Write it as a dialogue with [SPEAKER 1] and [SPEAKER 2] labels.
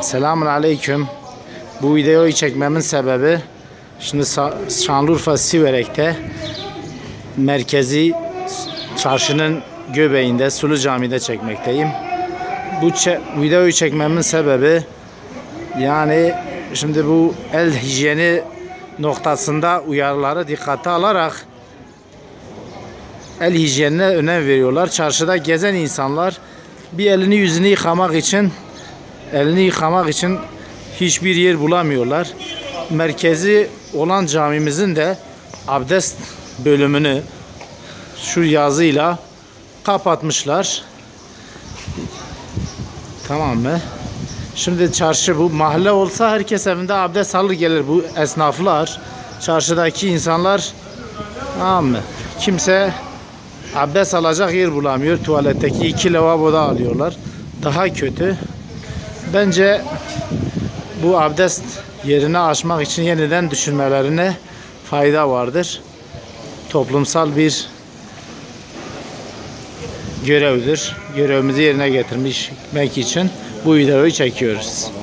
[SPEAKER 1] Selamun Aleyküm. Bu videoyu çekmemin sebebi şimdi Şanlıurfa Siverek'te merkezi çarşının göbeğinde Sulu Cami'de çekmekteyim. Bu videoyu çekmemin sebebi yani şimdi bu el hijyeni noktasında uyarıları dikkate alarak el hijyenine önem veriyorlar. Çarşıda gezen insanlar bir elini yüzünü yıkamak için hiçbir yer bulamıyorlar. Merkezi olan camimizin de abdest bölümünü şu yazıyla kapatmışlar. Tamam mı? Şimdi çarşı bu mahalle olsa herkes evinde abdest alır gelir, bu esnaflar, çarşıdaki insanlar, tamam mı? Kimse abdest alacak yer bulamıyor. Tuvaletteki 2 lavaboda alıyorlar. Daha kötü. Bence bu abdest yerini aşmak için yeniden düşünmelerine fayda vardır. Toplumsal bir görevdir. Görevimizi yerine getirmek için bu videoyu çekiyoruz.